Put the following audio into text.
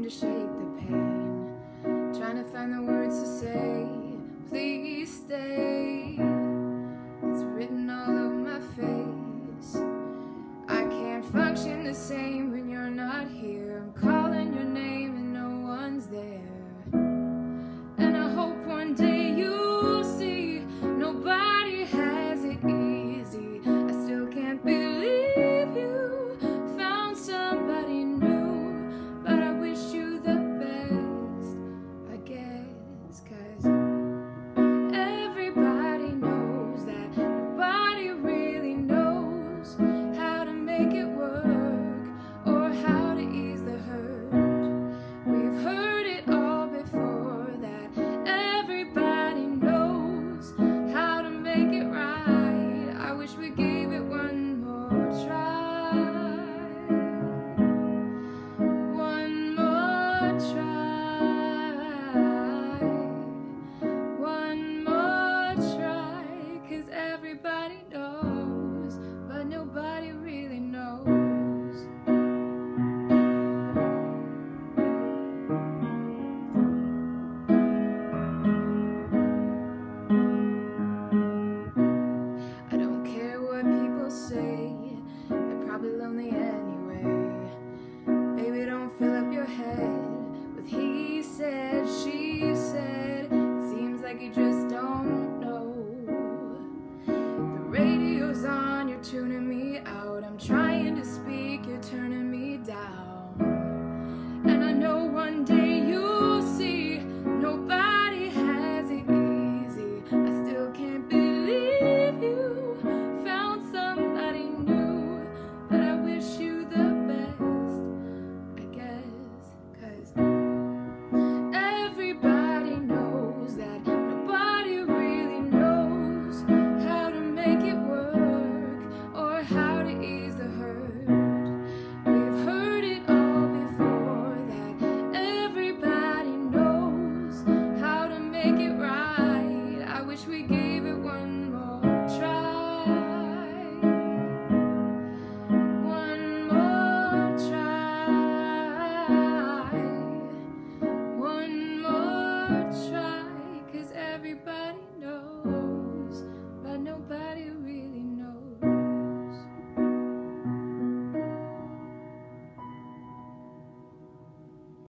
to shake the pain, trying to find the words to say, please stay. It's written all over my face. I can't function the same when you're not here. I'm calling your name and no one's there. And I hope one day you'll see nobody has it easy. I still can't believe you found somebody new, but I wish you the best, I guess, 'cause everybody knows that nobody really knows how to make it work or how to ease the hurt. We've heard it all before, that everybody knows how to make it right. I wish we gave it one more try. One more try. One more try. 'Cause everybody knows, but nobody really knows. I don't care what people say, they're probably lonely anyway. Baby, don't fill up your head with he said, she said. It seems like you just